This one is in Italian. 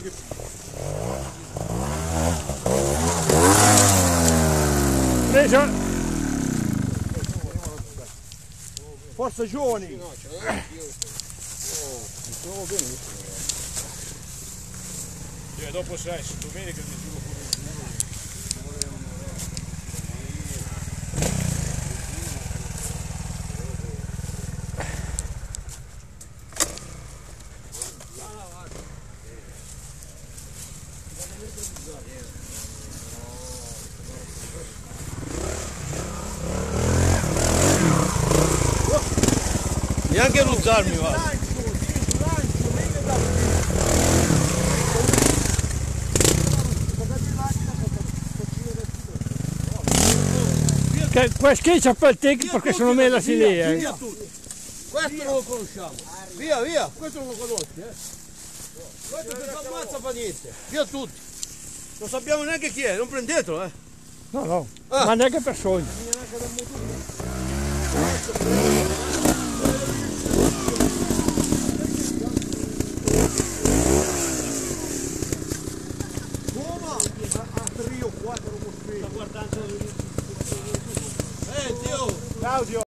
Presa! Forza giovani! No, ce l'ho anch'io. Mi trovo benissimo. Io dopo sai, se domenica mi giuro fuori il Neanche ruzzarmi va. Qua schiaccia per il tecnico perché sono me la si lì. Via tutto. Questo non lo conosciamo. Via, via, questo non lo conosci, Questo che si ammazza fa niente. Via tutti. Non sappiamo neanche chi è, non prendetelo, No, no, ma neanche per sogno. A 3 o 4 Dio. Claudio!